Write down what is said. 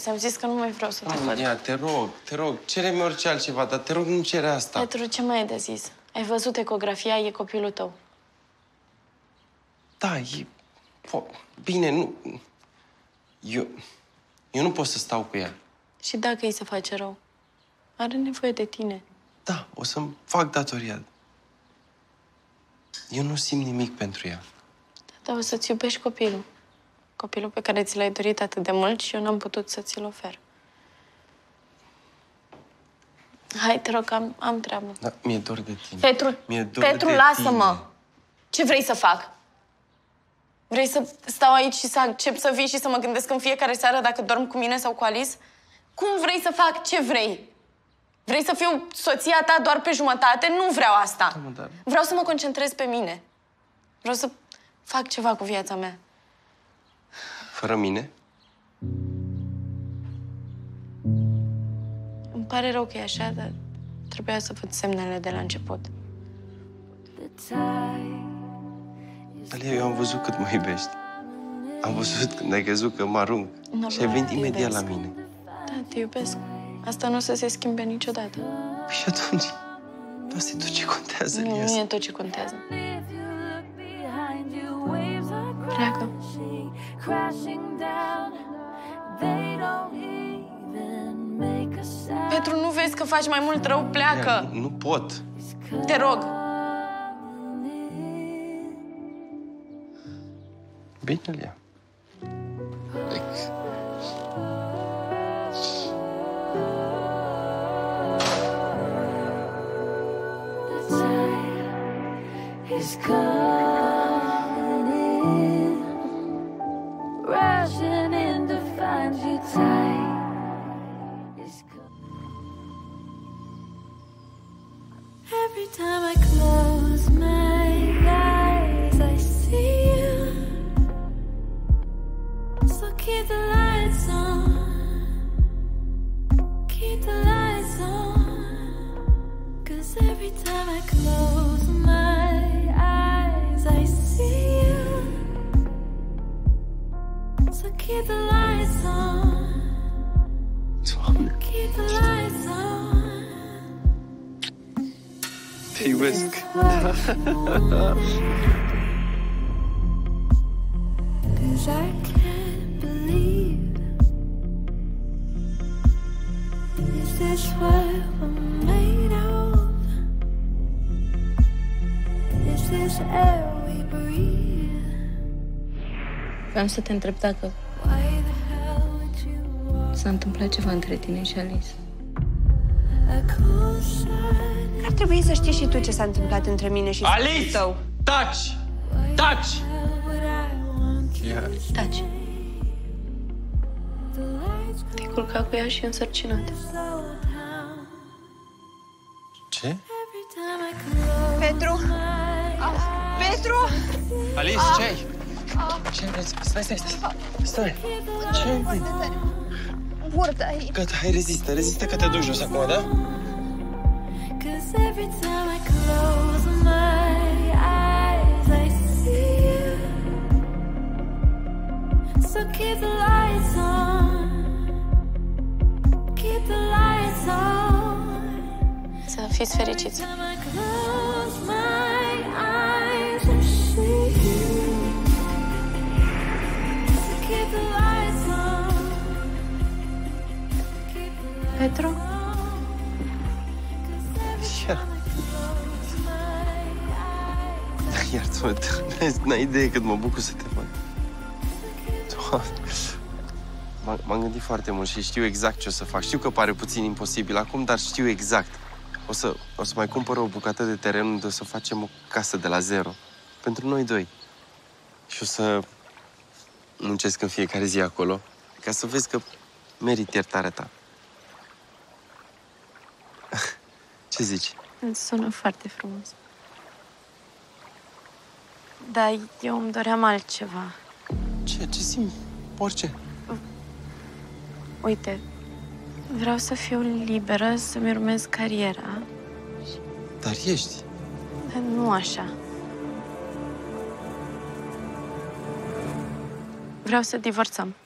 Ți-am zis că nu mai vreau să te văd. Ia, te rog, cere-mi orice altceva, dar te rog, nu cere asta. Petru, ce mai e de zis? Ai văzut ecografia, e copilul tău. Da, e... Bine, nu... Eu nu pot să stau cu ea. Și dacă îi se face rău? Are nevoie de tine. Da, o să-mi fac datoria. Eu nu simt nimic pentru ea. Dar o să-ți iubești copilul. Copilul pe care ți l-ai dorit atât de mult și eu n-am putut să ți-l ofer. Hai, te rog, am treabă. Da, mi-e dor de tine. Petru, lasă-mă! Ce vrei să fac? Vrei să stau aici și să accept să vii și să mă gândesc în fiecare seară dacă dorm cu mine sau cu Alice? Cum vrei să fac? Ce vrei? Vrei să fiu soția ta doar pe jumătate? Nu vreau asta. Da, Vreau să mă concentrez pe mine. Vreau să fac ceva cu viața mea. Fără mine? Îmi pare rău că e așa, dar trebuia să văd semnele de la început. Dalia, eu am văzut cât mă iubești. Am văzut când ai crezut că mă arunc. Și ai venit imediat la mine. Da, te iubesc. Asta nu o să se schimbe niciodată. Păi și atunci, asta e tot ce contează, Elias. Nu e tot ce contează. Pleacă. Petru, nu vezi că faci mai mult rău? Pleacă! Nu pot. Te rog. Bine, Elia. Is coming in, rushing in to find you tight. Every time I close my eyes, I see you. So keep the lights on, keep the lights on. 'Cause every time I close my eyes, I see you. So keep the lights on, keep the lights on. Te iubesc. 'Cause I can't believe. Is this what we're made of? Is this air we breathe? Vreau să te întreb dacă Why the hell would you walk s-a întâmplat ceva între tine și Alice. a cool side? Ar trebui să știi și tu ce s-a întâmplat între mine și Alice! tău. Taci! Taci! Taci. Te-ai culcat cu ea și însărcinat. Ce? Petru! Petru! Alice, ce-ai? Ce vreți? Stai! Ce-ai? Burtă aici. Gata, hai, rezistă că te duci jos acum, da? 'Cause every time I close my eyes, I see you. So keep the lights on, keep the lights on. Să fiți fericiți. Every time I close my eyes, I see you. So keep the lights on, keep the lights on. Petru? Iartă-mă, n-ai idee cât mă bucur să te văd. M-am gândit foarte mult și știu exact ce o să fac. Știu că pare puțin imposibil acum, dar știu exact. O să mai cumpăr o bucată de teren unde o să facem o casă de la zero. Pentru noi doi. Și o să muncesc în fiecare zi acolo, ca să vezi că merit iertarea ta. Ce zici? Îți sună foarte frumos. Dar eu îmi doream altceva. Ce simți? Orice. Uite, vreau să fiu liberă, să-mi urmez cariera. Dar ești. Dar nu așa. Vreau să divorțăm.